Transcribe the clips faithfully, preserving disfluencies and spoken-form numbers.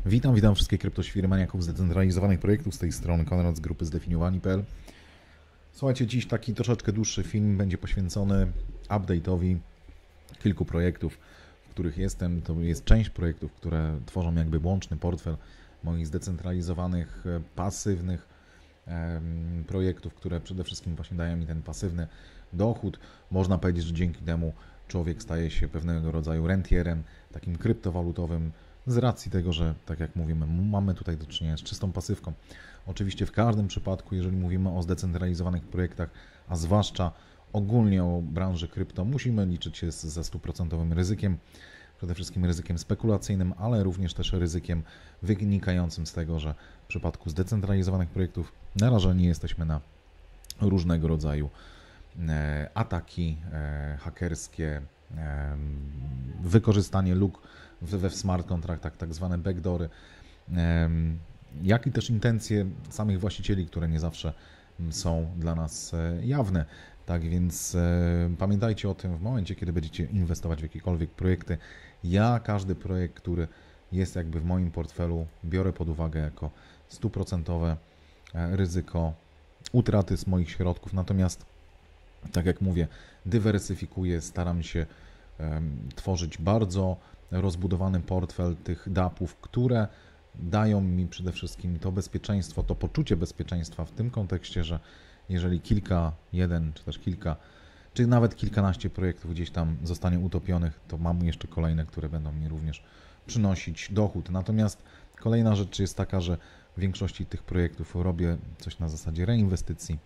Witam, witam wszystkich kryptoświry, maniaków zdecentralizowanych projektów. Z tej strony Konrad z grupy zdefiniowani kropka p l. Słuchajcie, dziś taki troszeczkę dłuższy film będzie poświęcony update'owi kilku projektów, w których jestem. To jest część projektów, które tworzą jakby łączny portfel moich zdecentralizowanych, pasywnych em, projektów, które przede wszystkim właśnie dają mi ten pasywny dochód. Można powiedzieć, że dzięki temu człowiek staje się pewnego rodzaju rentierem, takim kryptowalutowym, z racji tego, że, tak jak mówimy, mamy tutaj do czynienia z czystą pasywką. Oczywiście w każdym przypadku, jeżeli mówimy o zdecentralizowanych projektach, a zwłaszcza ogólnie o branży krypto, musimy liczyć się ze stuprocentowym ryzykiem, przede wszystkim ryzykiem spekulacyjnym, ale również też ryzykiem wynikającym z tego, że w przypadku zdecentralizowanych projektów narażeni jesteśmy na różnego rodzaju ataki hakerskie, wykorzystanie luk we smart kontraktach, tak zwane backdoory, jak i też intencje samych właścicieli, które nie zawsze są dla nas jawne. Tak więc pamiętajcie o tym w momencie, kiedy będziecie inwestować w jakiekolwiek projekty. Ja każdy projekt, który jest jakby w moim portfelu, biorę pod uwagę jako stuprocentowe ryzyko utraty z moich środków, natomiast tak jak mówię, dywersyfikuję, staram się um, tworzyć bardzo rozbudowany portfel tych dapów, które dają mi przede wszystkim to bezpieczeństwo, to poczucie bezpieczeństwa w tym kontekście, że jeżeli kilka, jeden czy też kilka, czy nawet kilkanaście projektów gdzieś tam zostanie utopionych, to mam jeszcze kolejne, które będą mi również przynosić dochód. Natomiast kolejna rzecz jest taka, że w większości tych projektów robię coś na zasadzie reinwestycji,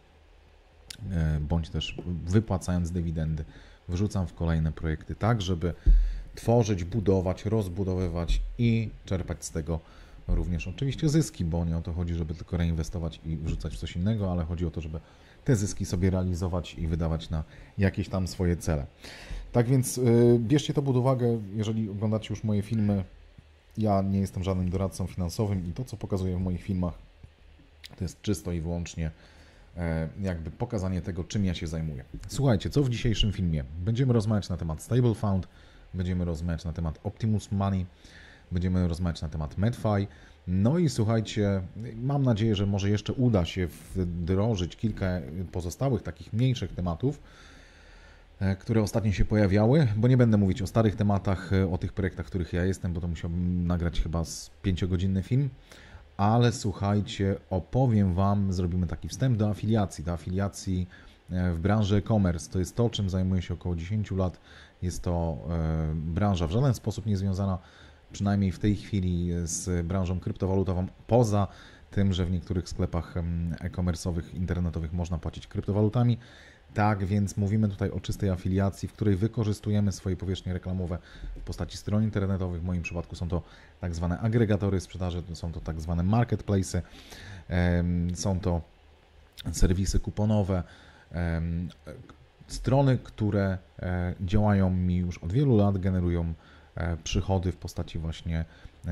bądź też wypłacając dywidendy, wrzucam w kolejne projekty, tak żeby tworzyć, budować, rozbudowywać i czerpać z tego również oczywiście zyski, bo nie o to chodzi, żeby tylko reinwestować i wrzucać w coś innego, ale chodzi o to, żeby te zyski sobie realizować i wydawać na jakieś tam swoje cele. Tak więc yy, bierzcie to pod uwagę, jeżeli oglądacie już moje filmy. Ja nie jestem żadnym doradcą finansowym i to, co pokazuję w moich filmach, to jest czysto i wyłącznie jakby pokazanie tego, czym ja się zajmuję. Słuchajcie, co w dzisiejszym filmie? Będziemy rozmawiać na temat Stable Fund, będziemy rozmawiać na temat Optimus Money, będziemy rozmawiać na temat MedFi. No i słuchajcie, mam nadzieję, że może jeszcze uda się wdrożyć kilka pozostałych takich mniejszych tematów, które ostatnio się pojawiały, bo nie będę mówić o starych tematach, o tych projektach, w których ja jestem, bo to musiałbym nagrać chyba z pięciogodzinny film. Ale słuchajcie, opowiem Wam, zrobimy taki wstęp do afiliacji, do afiliacji w branży e-commerce. To jest to, czym zajmuję się około dziesięć lat. Jest to branża w żaden sposób nie związana, przynajmniej w tej chwili, z branżą kryptowalutową, poza tym, że w niektórych sklepach e-commerce'owych, internetowych można płacić kryptowalutami. Tak więc mówimy tutaj o czystej afiliacji, w której wykorzystujemy swoje powierzchnie reklamowe w postaci stron internetowych. W moim przypadku są to tak zwane agregatory sprzedaży, są to tak zwane marketplace, są to serwisy kuponowe, strony, które działają mi już od wielu lat, generują przychody w postaci właśnie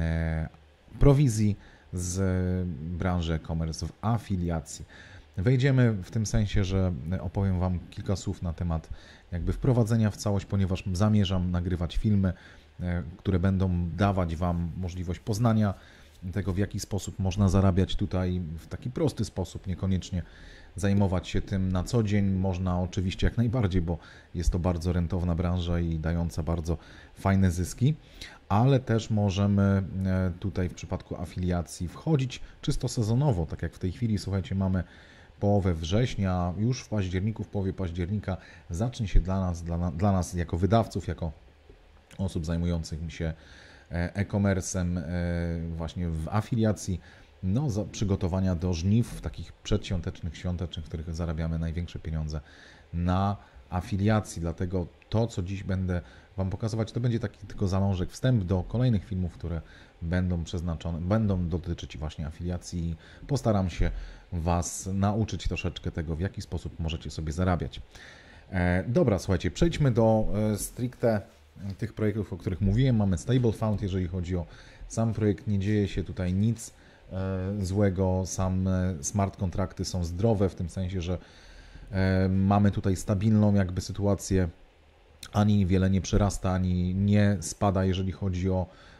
prowizji z branży e-commerce w afiliacji. Wejdziemy w tym sensie, że opowiem Wam kilka słów na temat jakby wprowadzenia w całość, ponieważ zamierzam nagrywać filmy, które będą dawać Wam możliwość poznania tego, w jaki sposób można zarabiać tutaj w taki prosty sposób, niekoniecznie zajmować się tym na co dzień. Można oczywiście jak najbardziej, bo jest to bardzo rentowna branża i dająca bardzo fajne zyski, ale też możemy tutaj w przypadku afiliacji wchodzić czysto sezonowo, tak jak w tej chwili, słuchajcie, mamy połowę września, już w październiku, w połowie października zacznie się dla nas, dla, dla nas jako wydawców, jako osób zajmujących się e-commerce'em właśnie w afiliacji, no, za przygotowania do żniw takich przedświątecznych, świątecznych, w których zarabiamy największe pieniądze na afiliacji. Dlatego to, co dziś będę Wam pokazywać, to będzie taki tylko zalążek, wstęp do kolejnych filmów, które będą przeznaczone, będą dotyczyć właśnie afiliacji. Postaram się Was nauczyć troszeczkę tego, w jaki sposób możecie sobie zarabiać. E, dobra, słuchajcie, przejdźmy do e, stricte tych projektów, o których mówiłem. Mamy Stable Fund, jeżeli chodzi o sam projekt, nie dzieje się tutaj nic e, złego, same smart kontrakty są zdrowe, w tym sensie, że e, mamy tutaj stabilną jakby sytuację, ani wiele nie przerasta, ani nie spada, jeżeli chodzi o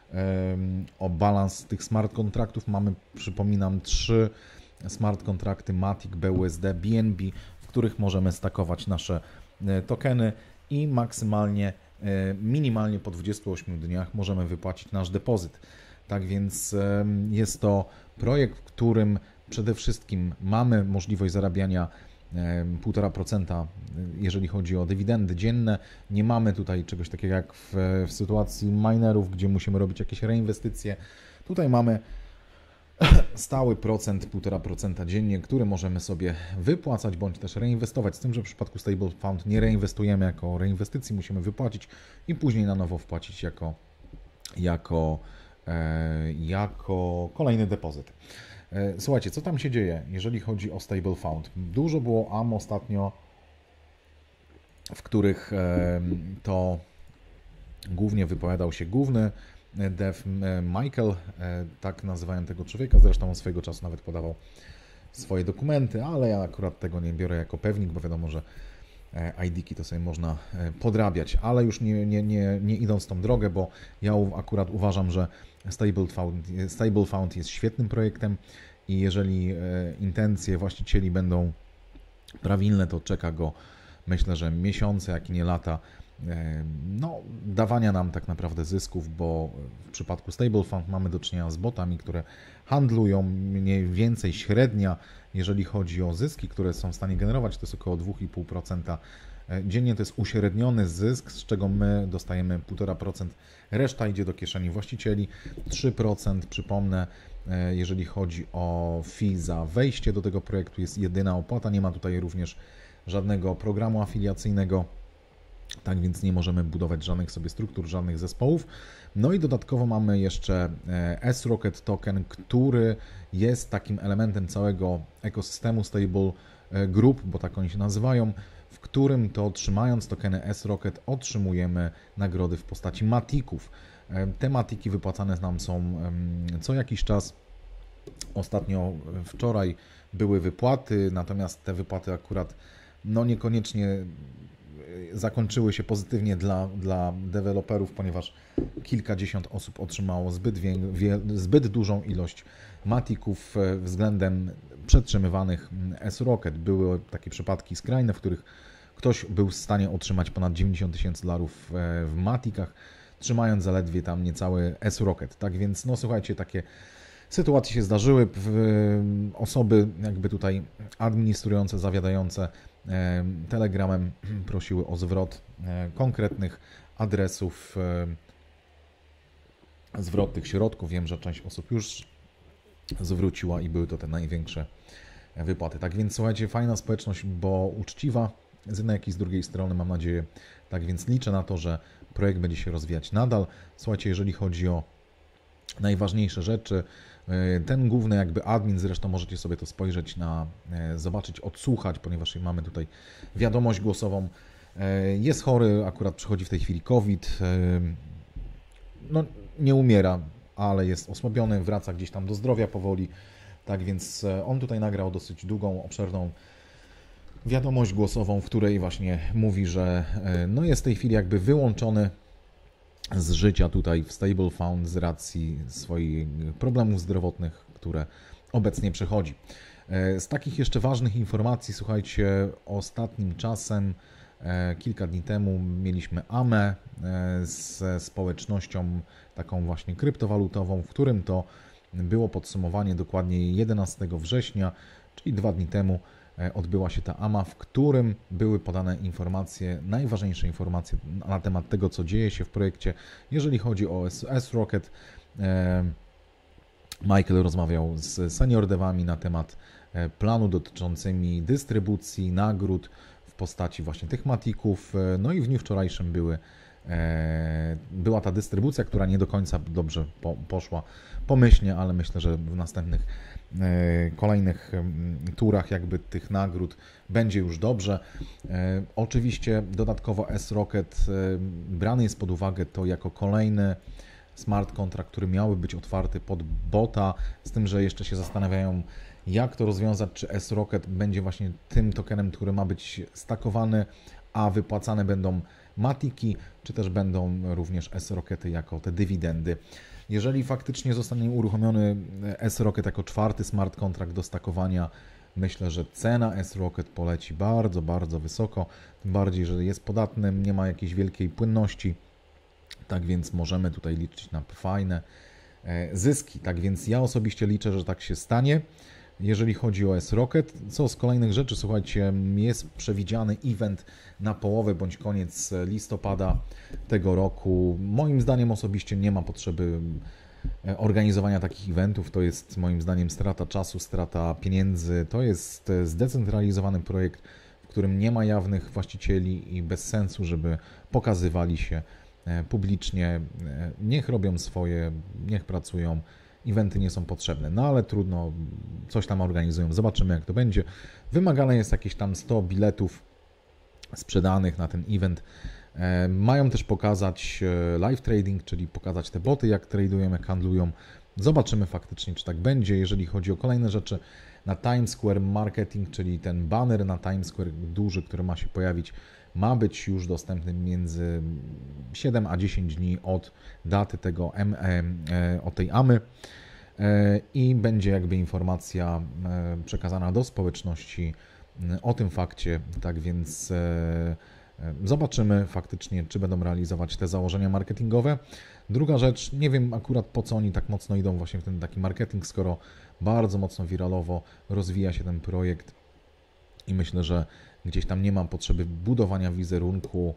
o balans tych smart kontraktów. Mamy, przypominam, trzy smart kontrakty Matic, B U S D, B N B, w których możemy stakować nasze tokeny i maksymalnie, minimalnie po dwudziestu ośmiu dniach możemy wypłacić nasz depozyt. Tak więc jest to projekt, w którym przede wszystkim mamy możliwość zarabiania półtora procenta, jeżeli chodzi o dywidendy dzienne. Nie mamy tutaj czegoś takiego jak w, w sytuacji minerów, gdzie musimy robić jakieś reinwestycje. Tutaj mamy stały procent, półtora procenta dziennie, który możemy sobie wypłacać bądź też reinwestować. Z tym, że w przypadku Stable Fund nie reinwestujemy jako reinwestycji, musimy wypłacić i później na nowo wpłacić jako, jako, e, jako kolejny depozyt. Słuchajcie, co tam się dzieje, jeżeli chodzi o Stable Fund? Dużo było A M ostatnio, w których to głównie wypowiadał się główny dev Michael, tak nazywałem tego człowieka, zresztą on swojego czasu nawet podawał swoje dokumenty, ale ja akurat tego nie biorę jako pewnik, bo wiadomo, że I D-ki to sobie można podrabiać, ale już nie, nie, nie, nie idąc tą drogę, bo ja akurat uważam, że Stable Fund, Stable Fund jest świetnym projektem i jeżeli intencje właścicieli będą prawilne, to czeka go, myślę, że miesiące, jak i nie lata, no, dawania nam tak naprawdę zysków, bo w przypadku Stable Fund mamy do czynienia z botami, które handlują mniej więcej średnia, jeżeli chodzi o zyski, które są w stanie generować, to jest około dwa i pół procenta dziennie. To jest uśredniony zysk, z czego my dostajemy półtora procenta, reszta idzie do kieszeni właścicieli, trzy procent, przypomnę, jeżeli chodzi o fee za wejście do tego projektu, jest jedyna opłata, nie ma tutaj również żadnego programu afiliacyjnego, tak więc nie możemy budować żadnych sobie struktur, żadnych zespołów. No i dodatkowo mamy jeszcze S-Rocket Token, który jest takim elementem całego ekosystemu Stable Group, bo tak oni się nazywają, w którym to trzymając tokeny S-Rocket otrzymujemy nagrody w postaci matików. Te matiki wypłacane nam są co jakiś czas. Ostatnio wczoraj były wypłaty, natomiast te wypłaty akurat no niekoniecznie zakończyły się pozytywnie dla, dla deweloperów, ponieważ kilkadziesiąt osób otrzymało zbyt, wie, wie, zbyt dużą ilość matików względem przetrzymywanych S-Rocket. Były takie przypadki skrajne, w których ktoś był w stanie otrzymać ponad dziewięćdziesiąt tysięcy dolarów w matikach, trzymając zaledwie tam niecały S-Rocket. Tak więc, no słuchajcie, takie sytuacje się zdarzyły. Osoby jakby tutaj administrujące, zawiadające Telegramem prosiły o zwrot konkretnych adresów, zwrot tych środków. Wiem, że część osób już zwróciła i były to te największe wypłaty. Tak więc słuchajcie, fajna społeczność, bo uczciwa z jednej jak i z drugiej strony, mam nadzieję. Tak więc liczę na to, że projekt będzie się rozwijać nadal. Słuchajcie, jeżeli chodzi o najważniejsze rzeczy, ten główny jakby admin, zresztą możecie sobie to spojrzeć na, zobaczyć, odsłuchać, ponieważ mamy tutaj wiadomość głosową. Jest chory, akurat przychodzi w tej chwili COVID, no nie umiera, ale jest osłabiony, wraca gdzieś tam do zdrowia powoli, tak więc on tutaj nagrał dosyć długą, obszerną wiadomość głosową, w której właśnie mówi, że no jest w tej chwili jakby wyłączony z życia tutaj w Stable Fund z racji swoich problemów zdrowotnych, które obecnie przechodzi. Z takich jeszcze ważnych informacji, słuchajcie, ostatnim czasem, kilka dni temu mieliśmy A M E ze społecznością taką właśnie kryptowalutową, w którym to było podsumowanie dokładnie jedenastego września, czyli dwa dni temu odbyła się ta A M A, w którym były podane informacje, najważniejsze informacje na temat tego, co dzieje się w projekcie. Jeżeli chodzi o S-Rocket, Michael rozmawiał z senior devami na temat planu dotyczącymi dystrybucji nagród w postaci właśnie tych matików. No i w dniu wczorajszym były, była ta dystrybucja, która nie do końca dobrze po, poszła pomyślnie, ale myślę, że w następnych kolejnych turach jakby tych nagród będzie już dobrze. Oczywiście dodatkowo S-Rocket brany jest pod uwagę to jako kolejny smart contract, który miałby być otwarty pod bota, z tym, że jeszcze się zastanawiają, jak to rozwiązać, czy S-Rocket będzie właśnie tym tokenem, który ma być stakowany, a wypłacane będą matiki, czy też będą również S-Rockety jako te dywidendy. Jeżeli faktycznie zostanie uruchomiony S-Rocket jako czwarty smart contract do stakowania, myślę, że cena S-Rocket poleci bardzo, bardzo wysoko, tym bardziej, że jest podatnym, nie ma jakiejś wielkiej płynności, tak więc możemy tutaj liczyć na fajne zyski. Tak więc ja osobiście liczę, że tak się stanie. Jeżeli chodzi o S-Rocket, co z kolejnych rzeczy, słuchajcie, jest przewidziany event na połowę bądź koniec listopada tego roku. Moim zdaniem osobiście nie ma potrzeby organizowania takich eventów. To jest moim zdaniem strata czasu, strata pieniędzy. To jest zdecentralizowany projekt, w którym nie ma jawnych właścicieli i bez sensu, żeby pokazywali się publicznie. Niech robią swoje, niech pracują. Eventy nie są potrzebne, no ale trudno, coś tam organizują, zobaczymy jak to będzie. Wymagane jest jakieś tam sto biletów sprzedanych na ten event. Mają też pokazać live trading, czyli pokazać te boty, jak tradują, jak handlują. Zobaczymy faktycznie, czy tak będzie. Jeżeli chodzi o kolejne rzeczy, na Times Square Marketing, czyli ten banner na Times Square duży, który ma się pojawić, ma być już dostępny między siedem a dziesięć dni od daty tego M, e, od tej A M Y e, i będzie jakby informacja e, przekazana do społeczności e, o tym fakcie. Tak więc e, zobaczymy faktycznie, czy będą realizować te założenia marketingowe. Druga rzecz, nie wiem akurat po co oni tak mocno idą właśnie w ten taki marketing, skoro bardzo mocno wiralowo rozwija się ten projekt i myślę, że gdzieś tam nie mam potrzeby budowania wizerunku,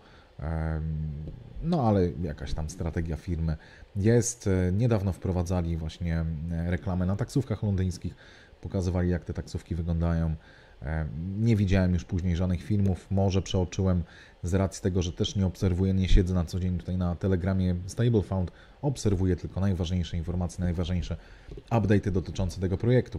no ale jakaś tam strategia firmy jest. Niedawno wprowadzali właśnie reklamę na taksówkach londyńskich, pokazywali jak te taksówki wyglądają. Nie widziałem już później żadnych filmów, może przeoczyłem z racji tego, że też nie obserwuję, nie siedzę na co dzień tutaj na Telegramie StableFound, obserwuję tylko najważniejsze informacje, najważniejsze update'y dotyczące tego projektu.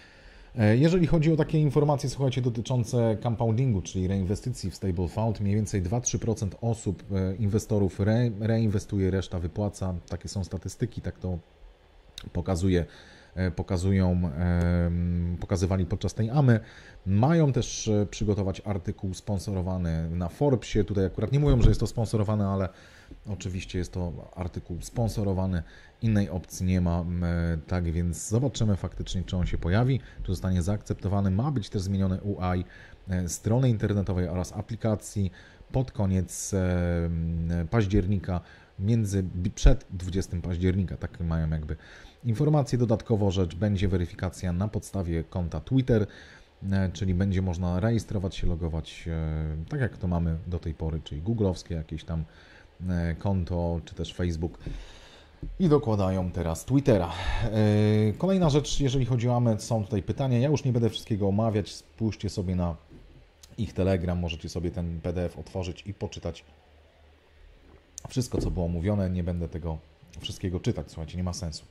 Jeżeli chodzi o takie informacje, słuchajcie, dotyczące compoundingu, czyli reinwestycji w StableFound, mniej więcej dwa do trzech procent osób, inwestorów re, reinwestuje, reszta wypłaca. Takie są statystyki, tak to pokazuje, pokazują, pokazywali podczas tej A M Y. Mają też przygotować artykuł sponsorowany na Forbesie. Tutaj akurat nie mówią, że jest to sponsorowane, ale oczywiście jest to artykuł sponsorowany. Innej opcji nie ma, tak więc zobaczymy faktycznie, czy on się pojawi, czy zostanie zaakceptowany. Ma być też zmienione U I strony internetowej oraz aplikacji pod koniec października, między, przed dwudziestego października, tak mają jakby informacje. Dodatkowo rzecz, będzie weryfikacja na podstawie konta Twitter, czyli będzie można rejestrować się, logować, tak jak to mamy do tej pory, czyli googlowskie jakieś tam konto, czy też Facebook. I dokładają teraz Twittera. Kolejna rzecz, jeżeli chodzi o A M Y, są tutaj pytania. Ja już nie będę wszystkiego omawiać. Spójrzcie sobie na ich Telegram. Możecie sobie ten P D F otworzyć i poczytać wszystko, co było mówione. Nie będę tego wszystkiego czytać. Słuchajcie, nie ma sensu.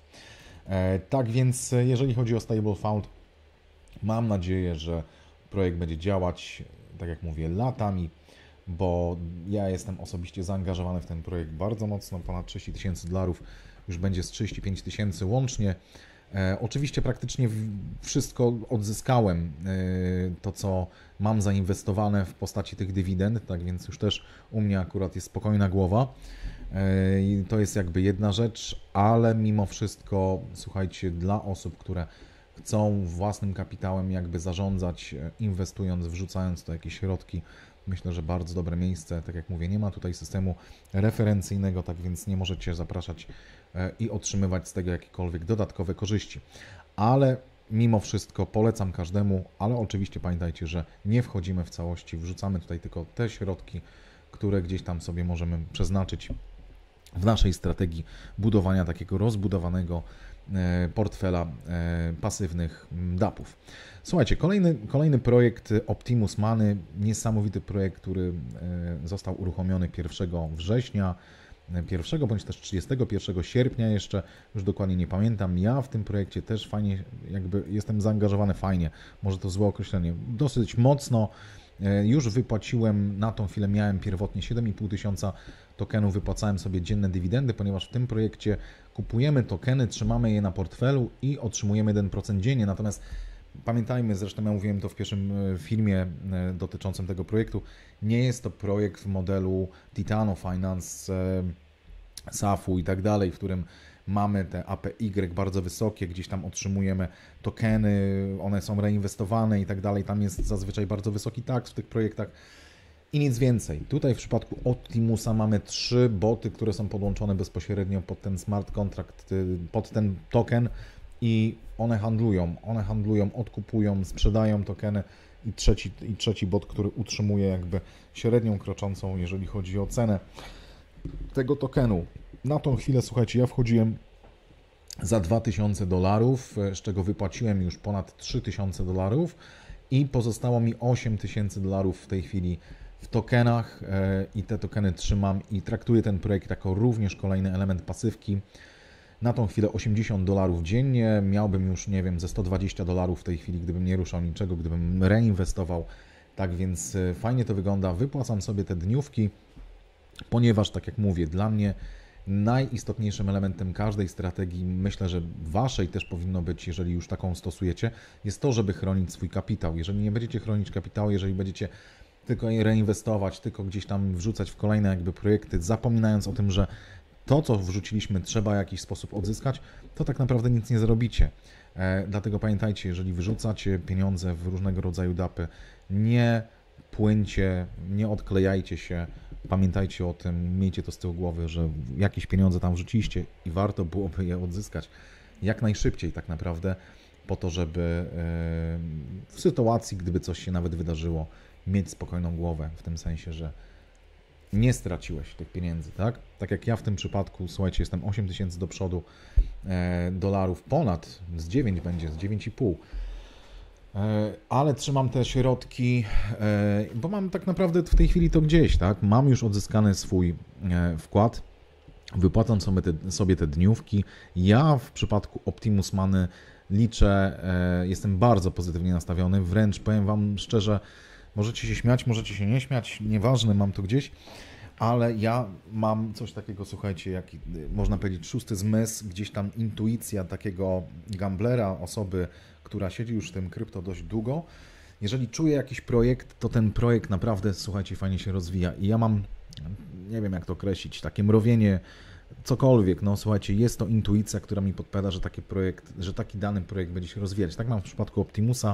Tak więc, jeżeli chodzi o StableFound, mam nadzieję, że projekt będzie działać, tak jak mówię, latami, bo ja jestem osobiście zaangażowany w ten projekt bardzo mocno, ponad trzydzieści tysięcy dolarów, już będzie z trzydzieści pięć tysięcy łącznie. E, oczywiście praktycznie wszystko odzyskałem, e, to co mam zainwestowane w postaci tych dywidend, tak więc już też u mnie akurat jest spokojna głowa. E, i to jest jakby jedna rzecz, ale mimo wszystko, słuchajcie, dla osób, które chcą własnym kapitałem jakby zarządzać, inwestując, wrzucając to jakieś środki, myślę, że bardzo dobre miejsce. Tak jak mówię, nie ma tutaj systemu referencyjnego, tak więc nie możecie zapraszać i otrzymywać z tego jakiekolwiek dodatkowe korzyści. Ale mimo wszystko polecam każdemu, ale oczywiście pamiętajcie, że nie wchodzimy w całości, wrzucamy tutaj tylko te środki, które gdzieś tam sobie możemy przeznaczyć w naszej strategii budowania takiego rozbudowanego portfela pasywnych dapów. Słuchajcie, kolejny, kolejny projekt Optimus Money, niesamowity projekt, który został uruchomiony pierwszego września, pierwszego bądź też trzydziestego pierwszego sierpnia jeszcze, już dokładnie nie pamiętam. Ja w tym projekcie też fajnie, jakby jestem zaangażowany fajnie, może to złe określenie, dosyć mocno. Już wypłaciłem, na tą chwilę miałem pierwotnie siedem i pół tysiąca tokenów, wypłacałem sobie dzienne dywidendy, ponieważ w tym projekcie kupujemy tokeny, trzymamy je na portfelu i otrzymujemy jeden procent dziennie. Natomiast pamiętajmy, zresztą ja mówiłem to w pierwszym filmie dotyczącym tego projektu, nie jest to projekt w modelu Titano Finance, S A F-u i tak dalej, w którym mamy te A P Y bardzo wysokie, gdzieś tam otrzymujemy tokeny, one są reinwestowane i tak dalej, tam jest zazwyczaj bardzo wysoki tax w tych projektach i nic więcej. Tutaj w przypadku Optimusa mamy trzy boty, które są podłączone bezpośrednio pod ten smart contract, pod ten token i one handlują, one handlują, odkupują, sprzedają tokeny i trzeci, i trzeci bot, który utrzymuje jakby średnią kroczącą, jeżeli chodzi o cenę tego tokenu. Na tą chwilę, słuchajcie, ja wchodziłem za dwa tysiące dolarów, z czego wypłaciłem już ponad trzy tysiące dolarów i pozostało mi osiem tysięcy dolarów w tej chwili w tokenach i te tokeny trzymam i traktuję ten projekt jako również kolejny element pasywki. Na tą chwilę osiemdziesiąt dolarów dziennie, miałbym już, nie wiem, ze sto dwadzieścia dolarów w tej chwili, gdybym nie ruszał niczego, gdybym reinwestował. Tak więc fajnie to wygląda, wypłacam sobie te dniówki, ponieważ, tak jak mówię, dla mnie najistotniejszym elementem każdej strategii, myślę, że waszej też powinno być, jeżeli już taką stosujecie, jest to, żeby chronić swój kapitał. Jeżeli nie będziecie chronić kapitału, jeżeli będziecie tylko je reinwestować, tylko gdzieś tam wrzucać w kolejne jakby projekty, zapominając o tym, że to, co wrzuciliśmy, trzeba w jakiś sposób odzyskać, to tak naprawdę nic nie zrobicie. E, dlatego pamiętajcie, jeżeli wyrzucacie pieniądze w różnego rodzaju dapy, nie płyńcie, nie odklejajcie się, pamiętajcie o tym, miejcie to z tyłu głowy, że jakieś pieniądze tam wrzuciliście i warto byłoby je odzyskać jak najszybciej tak naprawdę, po to, żeby e, w sytuacji, gdyby coś się nawet wydarzyło, mieć spokojną głowę, w tym sensie, że nie straciłeś tych pieniędzy, tak? Tak jak ja w tym przypadku, słuchajcie, jestem osiem tysięcy do przodu e, dolarów, ponad, z dziewięć będzie, z dziewięć i pół, e, ale trzymam te środki, e, bo mam tak naprawdę w tej chwili to gdzieś, tak? Mam już odzyskany swój e, wkład, wypłacam sobie te, sobie te dniówki. Ja w przypadku Optimus Money liczę, e, jestem bardzo pozytywnie nastawiony, wręcz powiem wam szczerze, możecie się śmiać, możecie się nie śmiać, nieważne, mam to gdzieś, ale ja mam coś takiego, słuchajcie, jak można powiedzieć szósty zmysł, gdzieś tam intuicja takiego gamblera, osoby, która siedzi już w tym krypto dość długo. Jeżeli czuję jakiś projekt, to ten projekt naprawdę, słuchajcie, fajnie się rozwija i ja mam, nie wiem jak to określić, takie mrowienie, cokolwiek, no słuchajcie, jest to intuicja, która mi podpowiada, że taki projekt, że taki dany projekt będzie się rozwijać. Tak mam w przypadku Optimusa.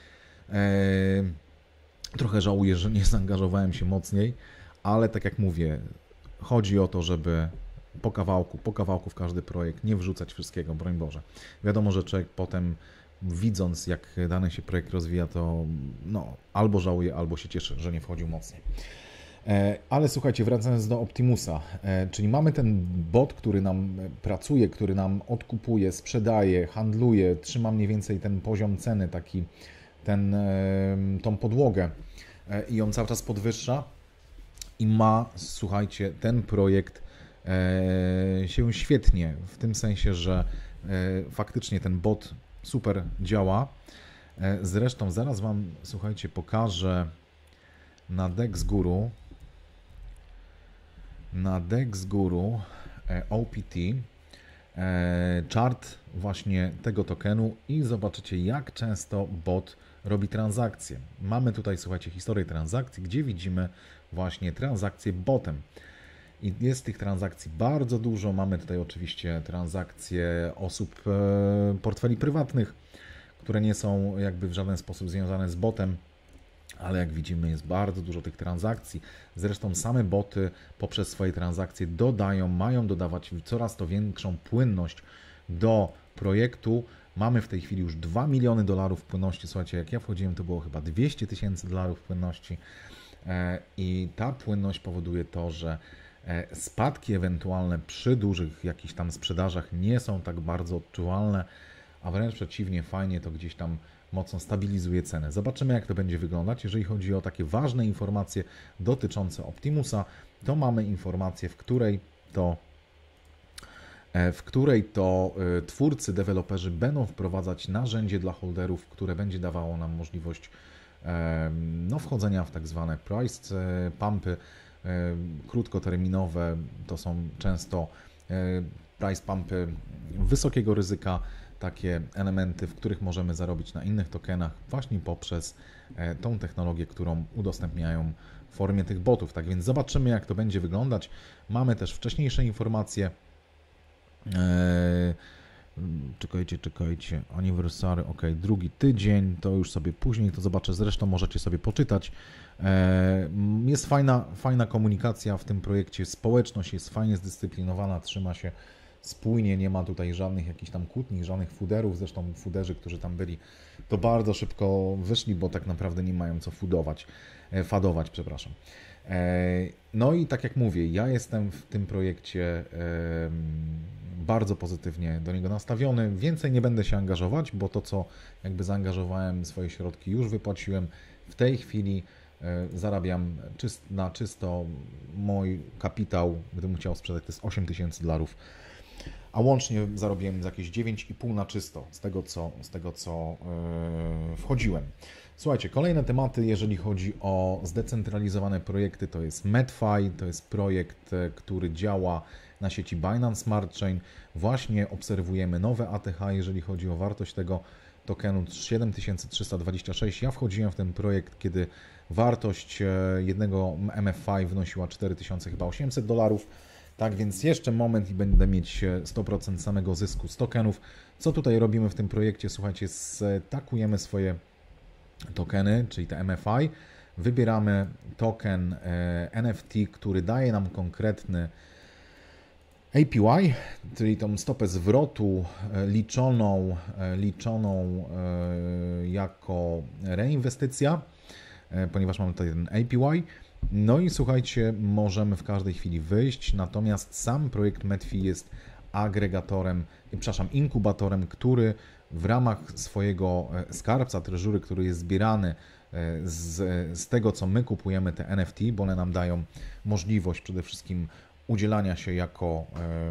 Eee, Trochę żałuję, że nie zaangażowałem się mocniej, ale tak jak mówię, chodzi o to, żeby po kawałku, po kawałku w każdy projekt nie wrzucać wszystkiego, broń Boże. Wiadomo, że człowiek potem, widząc jak dany się projekt rozwija, to no, albo żałuje, albo się cieszy, że nie wchodził mocniej. Ale słuchajcie, wracając do Optimusa, czyli mamy ten bot, który nam pracuje, który nam odkupuje, sprzedaje, handluje, trzyma mniej więcej ten poziom ceny, taki ten, tą podłogę i ją cały czas podwyższa i ma, słuchajcie, ten projekt się świetnie, w tym sensie, że faktycznie ten bot super działa. Zresztą zaraz wam, słuchajcie, pokażę na DexGuru, na DexGuru O P T chart właśnie tego tokenu i zobaczycie, jak często bot robi transakcje. Mamy tutaj, słuchajcie, historię transakcji, gdzie widzimy właśnie transakcje botem. I jest tych transakcji bardzo dużo. Mamy tutaj oczywiście transakcje osób, portfeli prywatnych, które nie są jakby w żaden sposób związane z botem, ale jak widzimy, jest bardzo dużo tych transakcji. Zresztą same boty poprzez swoje transakcje dodają, mają dodawać coraz to większą płynność do projektu. Mamy w tej chwili już dwa miliony dolarów płynności. Słuchajcie, jak ja wchodziłem, to było chyba dwieście tysięcy dolarów płynności i ta płynność powoduje to, że spadki ewentualne przy dużych jakichś tam sprzedażach nie są tak bardzo odczuwalne, a wręcz przeciwnie, fajnie to gdzieś tam mocno stabilizuje cenę. Zobaczymy, jak to będzie wyglądać. Jeżeli chodzi o takie ważne informacje dotyczące Optimusa, to mamy informację, w której to w której to twórcy, deweloperzy będą wprowadzać narzędzie dla holderów, które będzie dawało nam możliwość no, wchodzenia w tak zwane price pumpy krótkoterminowe. To są często price pumpy wysokiego ryzyka, takie elementy, w których możemy zarobić na innych tokenach właśnie poprzez tą technologię, którą udostępniają w formie tych botów. Tak więc zobaczymy, jak to będzie wyglądać. Mamy też wcześniejsze informacje Eee, czekajcie, czekajcie, anniversary, ok, drugi tydzień, to już sobie później to zobaczę, zresztą możecie sobie poczytać. Eee, jest fajna, fajna komunikacja w tym projekcie, społeczność jest fajnie zdyscyplinowana, trzyma się spójnie, nie ma tutaj żadnych jakichś tam kłótni, żadnych fuderów, zresztą fuderzy, którzy tam byli, to bardzo szybko wyszli, bo tak naprawdę nie mają co fudować, fadować, przepraszam. No i tak jak mówię, ja jestem w tym projekcie bardzo pozytywnie do niego nastawiony, więcej nie będę się angażować, bo to, co jakby zaangażowałem, swoje środki już wypłaciłem, w tej chwili zarabiam czyst, na czysto mój kapitał, gdybym chciał sprzedać, to jest osiem tysięcy dolarów, a łącznie zarobiłem jakieś dziewięć i pół na czysto z tego, co, z tego, co yy, wchodziłem. Słuchajcie, kolejne tematy, jeżeli chodzi o zdecentralizowane projekty, to jest MedFi, to jest projekt, który działa na sieci Binance Smart Chain. Właśnie obserwujemy nowe A T H, jeżeli chodzi o wartość tego tokenu siedem tysięcy trzysta dwadzieścia sześć. Ja wchodziłem w ten projekt, kiedy wartość jednego M F I wynosiła cztery tysiące osiemset dolarów. Tak więc jeszcze moment i będę mieć sto procent samego zysku z tokenów. Co tutaj robimy w tym projekcie? Słuchajcie, stakujemy swoje tokeny, czyli te M F I. Wybieramy token N F T, który daje nam konkretny A P Y, czyli tą stopę zwrotu liczoną, liczoną jako reinwestycja, ponieważ mamy tutaj ten A P Y. No i słuchajcie, możemy w każdej chwili wyjść, natomiast sam projekt MedFi jest agregatorem, przepraszam, inkubatorem, który w ramach swojego skarbca treasury, który jest zbierany z, z tego, co my kupujemy, te N F T, bo one nam dają możliwość przede wszystkim udzielania się jako,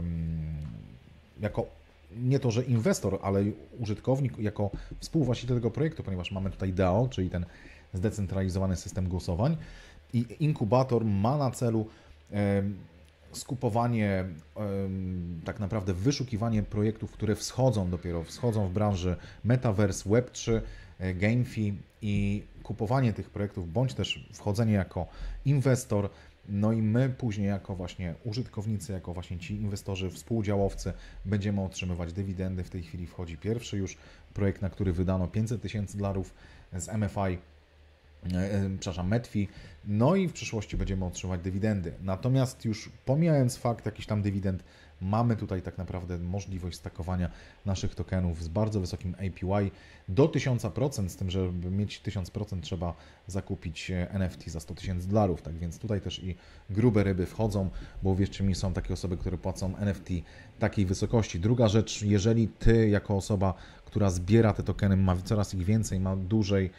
jako nie to, że inwestor, ale użytkownik, jako współwłaściciel tego projektu, ponieważ mamy tutaj D A O, czyli ten zdecentralizowany system głosowań. I inkubator ma na celu skupowanie, tak naprawdę wyszukiwanie projektów, które wschodzą dopiero, wschodzą w branży Metaverse, Web trzy, GameFi i kupowanie tych projektów, bądź też wchodzenie jako inwestor. No i my później jako właśnie użytkownicy, jako właśnie ci inwestorzy, współdziałowcy będziemy otrzymywać dywidendy. W tej chwili wchodzi pierwszy już projekt, na który wydano pięćset tysięcy dolarów z M F I, przepraszam, MedFi, no i w przyszłości będziemy otrzymywać dywidendy. Natomiast już pomijając fakt jakichś tam dywidend, mamy tutaj tak naprawdę możliwość stakowania naszych tokenów z bardzo wysokim A P Y do tysiąc procent, z tym, żeby mieć tysiąc procent trzeba zakupić N F T za sto tysięcy dolarów, tak więc tutaj też i grube ryby wchodzą, bo uwierzcie mi, są takie osoby, które płacą N F T takiej wysokości. Druga rzecz, jeżeli Ty jako osoba, która zbiera te tokeny, ma coraz ich więcej, ma dłużej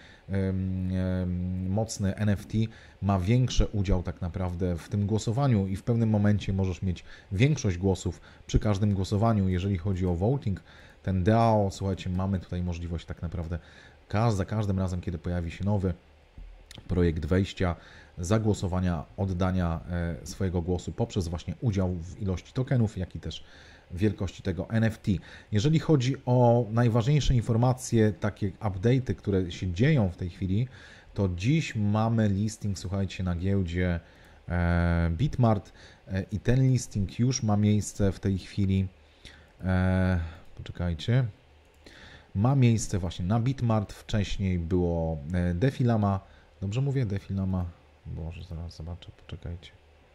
mocny N F T, ma większy udział tak naprawdę w tym głosowaniu i w pewnym momencie możesz mieć większość głosów przy każdym głosowaniu, jeżeli chodzi o voting. Ten D A O, słuchajcie, mamy tutaj możliwość tak naprawdę za każdym razem, kiedy pojawi się nowy projekt wejścia, zagłosowania, oddania swojego głosu poprzez właśnie udział w ilości tokenów, jak i też wielkości tego N F T. Jeżeli chodzi o najważniejsze informacje, takie update'y, które się dzieją w tej chwili, to dziś mamy listing, słuchajcie, na giełdzie e, Bitmart e, i ten listing już ma miejsce w tej chwili, e, poczekajcie, ma miejsce właśnie na Bitmart, wcześniej było e, Defilama, dobrze mówię? Defilama, Boże, zaraz zobaczę, poczekajcie.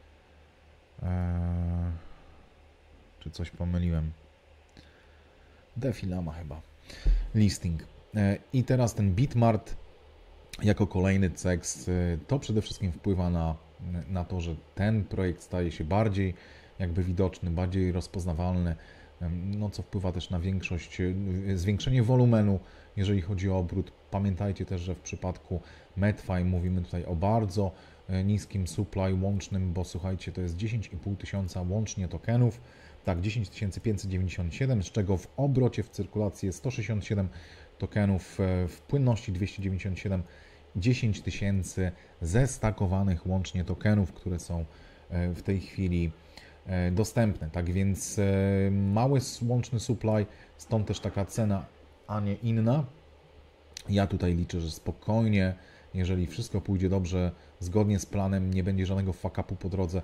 E, czy coś pomyliłem? Defilama chyba. Listing. I teraz ten Bitmart jako kolejny C E X, to przede wszystkim wpływa na, na to, że ten projekt staje się bardziej jakby widoczny, bardziej rozpoznawalny, no co wpływa też na większość, zwiększenie wolumenu, jeżeli chodzi o obrót. Pamiętajcie też, że w przypadku MedFi mówimy tutaj o bardzo niskim supply łącznym, bo słuchajcie, to jest dziesięć i pół tysiąca łącznie tokenów, tak, dziesięć tysięcy pięćset dziewięćdziesiąt siedem, z czego w obrocie, w cyrkulacji jest sto sześćdziesiąt siedem tokenów, w płynności dwieście dziewięćdziesiąt siedem, dziesięć tysięcy zestakowanych łącznie tokenów, które są w tej chwili dostępne. Tak więc mały łączny supply, stąd też taka cena, a nie inna. Ja tutaj liczę, że spokojnie, jeżeli wszystko pójdzie dobrze, zgodnie z planem, nie będzie żadnego fuck upu po drodze,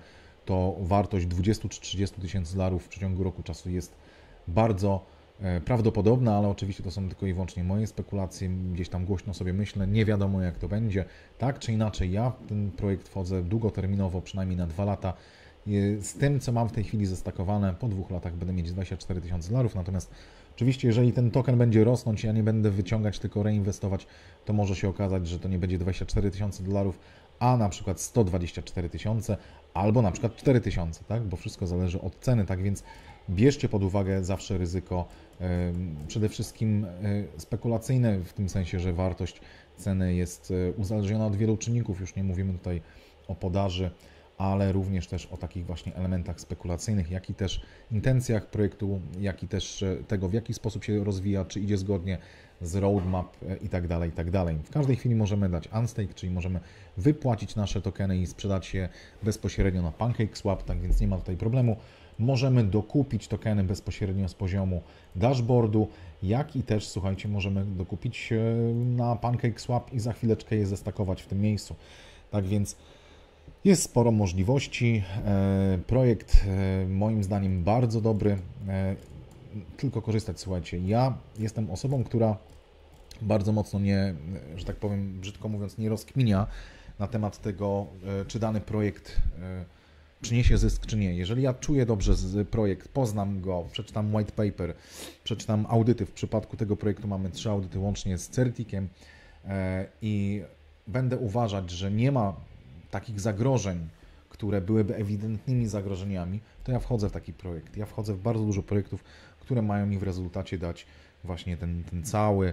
to wartość dwadzieścia czy trzydzieści tysięcy dolarów w przeciągu roku czasu jest bardzo prawdopodobna, ale oczywiście to są tylko i wyłącznie moje spekulacje, gdzieś tam głośno sobie myślę, nie wiadomo jak to będzie. Tak czy inaczej, ja w ten projekt wchodzę długoterminowo, przynajmniej na dwa lata. Z tym, co mam w tej chwili zestakowane, po dwóch latach będę mieć dwadzieścia cztery tysiące dolarów, natomiast oczywiście, jeżeli ten token będzie rosnąć, ja nie będę wyciągać, tylko reinwestować, to może się okazać, że to nie będzie dwadzieścia cztery tysiące dolarów, a na przykład sto dwadzieścia cztery tysiące, albo na przykład cztery tysiące, tak? Bo wszystko zależy od ceny, tak więc bierzcie pod uwagę zawsze ryzyko, przede wszystkim spekulacyjne, w tym sensie, że wartość ceny jest uzależniona od wielu czynników, już nie mówimy tutaj o podaży, ale również też o takich właśnie elementach spekulacyjnych, jak i też intencjach projektu, jak i też tego, w jaki sposób się rozwija, czy idzie zgodnie z roadmap i tak dalej, i tak dalej. W każdej chwili możemy dać unstake, czyli możemy wypłacić nasze tokeny i sprzedać je bezpośrednio na PancakeSwap, tak więc nie ma tutaj problemu. Możemy dokupić tokeny bezpośrednio z poziomu dashboardu, jak i też, słuchajcie, możemy dokupić na PancakeSwap i za chwileczkę je zestakować w tym miejscu. Tak więc jest sporo możliwości. Projekt moim zdaniem bardzo dobry. Tylko korzystać, słuchajcie. Ja jestem osobą, która bardzo mocno nie, że tak powiem, brzydko mówiąc, nie rozkminia na temat tego, czy dany projekt przyniesie zysk, czy nie. Jeżeli ja czuję dobrze projekt, poznam go, przeczytam white paper, przeczytam audyty. W przypadku tego projektu mamy trzy audyty łącznie z Certiciem i będę uważać, że nie ma takich zagrożeń, które byłyby ewidentnymi zagrożeniami, to ja wchodzę w taki projekt. Ja wchodzę w bardzo dużo projektów, które mają mi w rezultacie dać właśnie ten, ten cały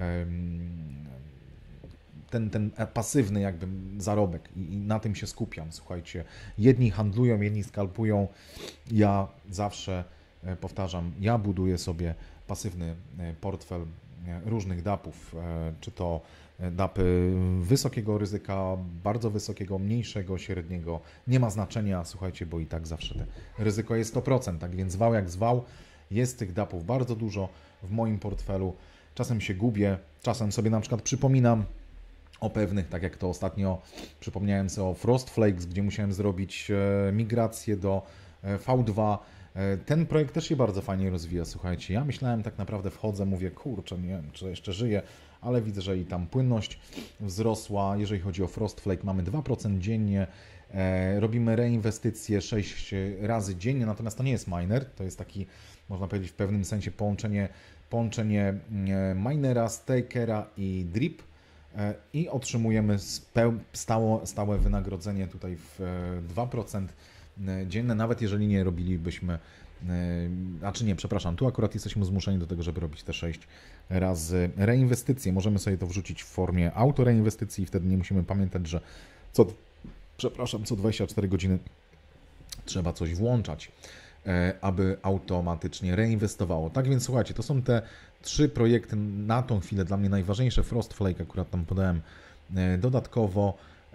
ten, ten pasywny jakby zarobek i, i na tym się skupiam. Słuchajcie, jedni handlują, jedni skalpują. Ja zawsze powtarzam, ja buduję sobie pasywny portfel różnych dapów, czy to dapy wysokiego ryzyka, bardzo wysokiego, mniejszego, średniego. Nie ma znaczenia, słuchajcie, bo i tak zawsze te ryzyko jest sto procent, tak więc zwał jak zwał. Jest tych dapów bardzo dużo w moim portfelu. Czasem się gubię, czasem sobie na przykład przypominam o pewnych, tak jak to ostatnio przypomniałem sobie o Frost Flakes, gdzie musiałem zrobić migrację do V dwa. Ten projekt też się bardzo fajnie rozwija, słuchajcie. Ja myślałem, tak naprawdę wchodzę, mówię, kurczę, nie wiem, czy jeszcze żyję, ale widzę, że i tam płynność wzrosła. Jeżeli chodzi o Frost Flake, mamy dwa procent dziennie, robimy reinwestycje sześć razy dziennie, natomiast to nie jest miner, to jest taki, można powiedzieć, w pewnym sensie połączenie, połączenie minera, stakera i drip i otrzymujemy stałe, stałe wynagrodzenie tutaj w dwa procent dzienne, nawet jeżeli nie robilibyśmy, znaczy nie, przepraszam, tu akurat jesteśmy zmuszeni do tego, żeby robić te sześć razy reinwestycje. Możemy sobie to wrzucić w formie autoreinwestycji i wtedy nie musimy pamiętać, że co, przepraszam, co dwadzieścia cztery godziny trzeba coś włączać, aby automatycznie reinwestowało. Tak więc słuchajcie, to są te trzy projekty na tą chwilę dla mnie najważniejsze. Frost Flake akurat tam podałem dodatkowo.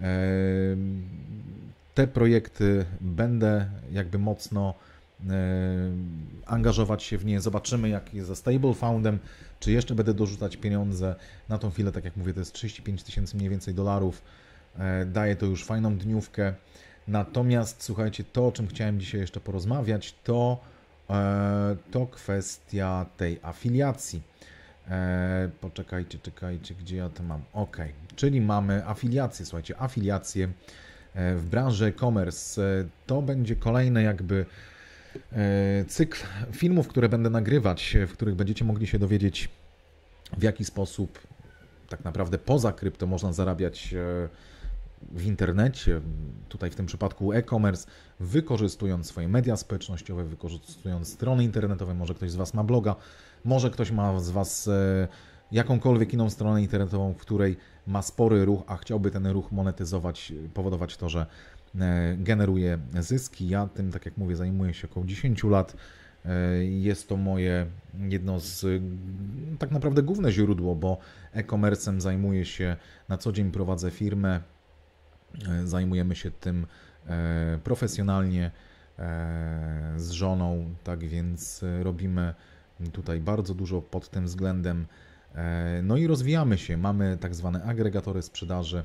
Te projekty będę jakby mocno angażować się w nie. Zobaczymy, jak jest ze Stable Foundem, czy jeszcze będę dorzucać pieniądze. Na tą chwilę, tak jak mówię, to jest trzydzieści pięć tysięcy mniej więcej dolarów. Daje to już fajną dniówkę. Natomiast słuchajcie, to, o czym chciałem dzisiaj jeszcze porozmawiać, to, to kwestia tej afiliacji. Poczekajcie, czekajcie, gdzie ja to mam. Ok, czyli mamy afiliację, słuchajcie, afiliację w branży e-commerce. To będzie kolejny jakby cykl filmów, które będę nagrywać, w których będziecie mogli się dowiedzieć, w jaki sposób tak naprawdę poza krypto można zarabiać w internecie, tutaj w tym przypadku e-commerce, wykorzystując swoje media społecznościowe, wykorzystując strony internetowe. Może ktoś z Was ma bloga, może ktoś ma z Was jakąkolwiek inną stronę internetową, w której ma spory ruch, a chciałby ten ruch monetyzować, powodować to, że generuje zyski. Ja tym, tak jak mówię, zajmuję się około dziesięć lat. Jest to moje jedno z tak naprawdę główne źródło, bo e-commerce'em zajmuję się na co dzień, prowadzę firmę, zajmujemy się tym profesjonalnie z żoną, tak więc robimy tutaj bardzo dużo pod tym względem. No i rozwijamy się, mamy tak zwane agregatory sprzedaży,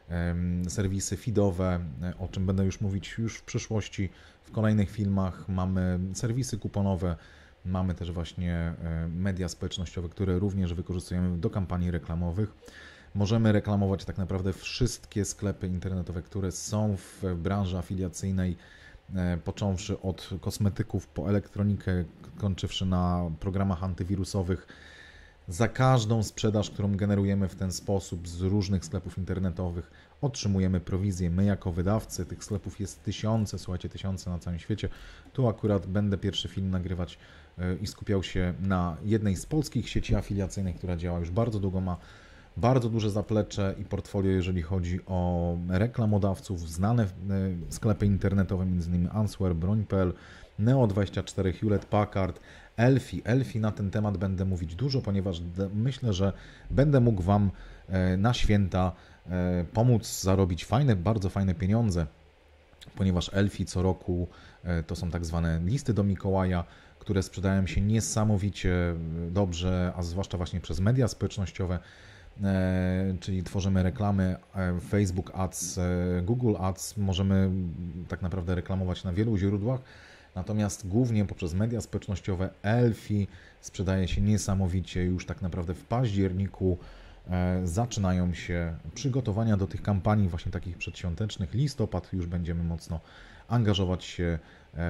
serwisy feedowe, o czym będę już mówić już w przyszłości, w kolejnych filmach. Mamy serwisy kuponowe, mamy też właśnie media społecznościowe, które również wykorzystujemy do kampanii reklamowych. Możemy reklamować tak naprawdę wszystkie sklepy internetowe, które są w branży afiliacyjnej, począwszy od kosmetyków po elektronikę, kończywszy na programach antywirusowych. Za każdą sprzedaż, którą generujemy w ten sposób z różnych sklepów internetowych, otrzymujemy prowizję. My jako wydawcy, tych sklepów jest tysiące, słuchajcie, tysiące na całym świecie. Tu akurat będę pierwszy film nagrywać i skupiał się na jednej z polskich sieci afiliacyjnych, która działa już bardzo długo, ma bardzo duże zaplecze i portfolio, jeżeli chodzi o reklamodawców, znane sklepy internetowe, między innymi Answer, broń kropka p l, Neo dwadzieścia cztery, Hewlett Packard, Elfi. Elfi na ten temat będę mówić dużo, ponieważ myślę, że będę mógł Wam na święta pomóc zarobić fajne, bardzo fajne pieniądze, ponieważ Elfi co roku to są tak zwane listy do Mikołaja, które sprzedają się niesamowicie dobrze, a zwłaszcza właśnie przez media społecznościowe, czyli tworzymy reklamy Facebook Ads, Google Ads, możemy tak naprawdę reklamować na wielu źródłach, natomiast głównie poprzez media społecznościowe Elfi sprzedaje się niesamowicie. Już tak naprawdę w październiku zaczynają się przygotowania do tych kampanii właśnie takich przedświątecznych. Listopad już będziemy mocno angażować się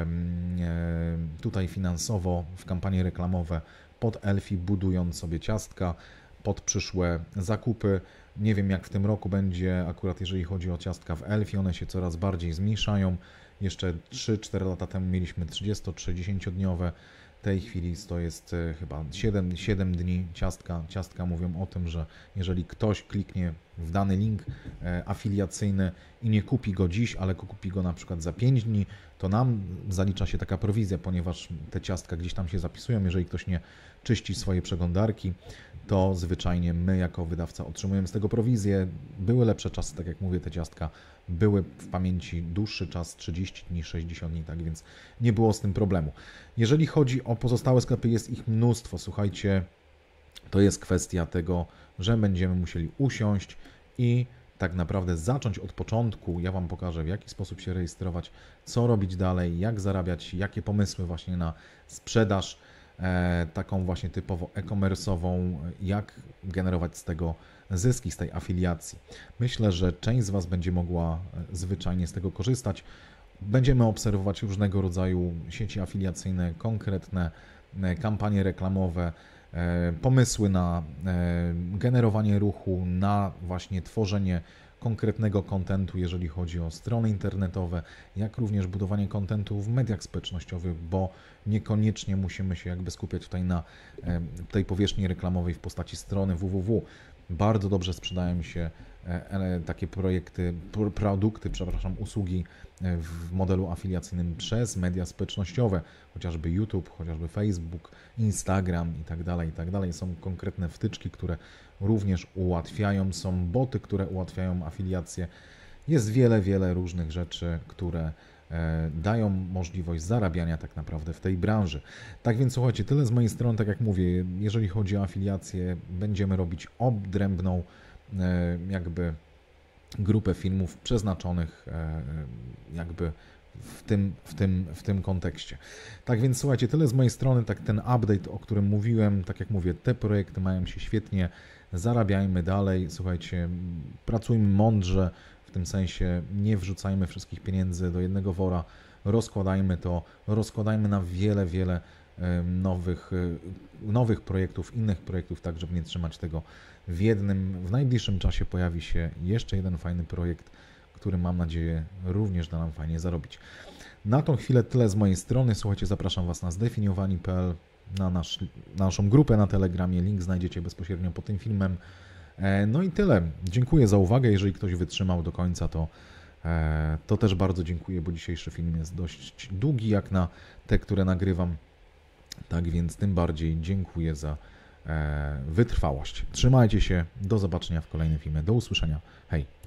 tutaj finansowo w kampanie reklamowe pod Elfi, budując sobie ciastka pod przyszłe zakupy. Nie wiem, jak w tym roku będzie akurat jeżeli chodzi o ciastka w Elfi, one się coraz bardziej zmniejszają. Jeszcze trzy cztery lata temu mieliśmy trzydziesto-trzydziesięciodniowe, w tej chwili to jest chyba siedem, siedem dni ciastka. Ciastka mówią o tym, że jeżeli ktoś kliknie w dany link afiliacyjny i nie kupi go dziś, ale kupi go na przykład za pięć dni, to nam zalicza się taka prowizja, ponieważ te ciastka gdzieś tam się zapisują. Jeżeli ktoś nie czyści swojej przeglądarki, to zwyczajnie my jako wydawca otrzymujemy z tego prowizję. Były lepsze czasy, tak jak mówię, te ciastka były w pamięci dłuższy czas, trzydzieści dni, sześćdziesiąt dni, tak więc nie było z tym problemu. Jeżeli chodzi o pozostałe sklepy, jest ich mnóstwo, słuchajcie, to jest kwestia tego, że będziemy musieli usiąść i tak naprawdę zacząć od początku. Ja Wam pokażę, w jaki sposób się rejestrować, co robić dalej, jak zarabiać, jakie pomysły właśnie na sprzedaż, e, taką właśnie typowo e-commerce'ową, jak generować z tego zyski, z tej afiliacji. Myślę, że część z Was będzie mogła zwyczajnie z tego korzystać. Będziemy obserwować różnego rodzaju sieci afiliacyjne, konkretne kampanie reklamowe, pomysły na generowanie ruchu, na właśnie tworzenie konkretnego kontentu, jeżeli chodzi o strony internetowe, jak również budowanie kontentu w mediach społecznościowych, bo niekoniecznie musimy się jakby skupiać tutaj na tej powierzchni reklamowej w postaci strony www. Bardzo dobrze sprzedają się takie projekty, produkty, przepraszam, usługi w modelu afiliacyjnym przez media społecznościowe, chociażby YouTube, chociażby Facebook, Instagram i tak dalej, i tak dalej. Są konkretne wtyczki, które również ułatwiają, są boty, które ułatwiają afiliację. Jest wiele, wiele różnych rzeczy, które dają możliwość zarabiania tak naprawdę w tej branży. Tak więc słuchajcie, tyle z mojej strony, tak jak mówię, jeżeli chodzi o afiliację, będziemy robić odrębną jakby grupę filmów przeznaczonych jakby w tym, w tym, w tym kontekście. Tak więc słuchajcie, tyle z mojej strony, tak ten update, o którym mówiłem, tak jak mówię, te projekty mają się świetnie, zarabiajmy dalej, słuchajcie, pracujmy mądrze, w tym sensie nie wrzucajmy wszystkich pieniędzy do jednego wora, rozkładajmy to, rozkładajmy na wiele, wiele nowych, nowych projektów, innych projektów, tak żeby nie trzymać tego w jednym. W najbliższym czasie pojawi się jeszcze jeden fajny projekt, który mam nadzieję również da nam fajnie zarobić. Na tą chwilę tyle z mojej strony. Słuchajcie, zapraszam Was na zdefiniowani kropka p l, na, nasz, na naszą grupę na Telegramie. Link znajdziecie bezpośrednio pod tym filmem. No i tyle. Dziękuję za uwagę. Jeżeli ktoś wytrzymał do końca, to, to też bardzo dziękuję, bo dzisiejszy film jest dość długi jak na te, które nagrywam. Tak więc tym bardziej dziękuję za wytrwałość. Trzymajcie się. Do zobaczenia w kolejnym filmie. Do usłyszenia. Hej!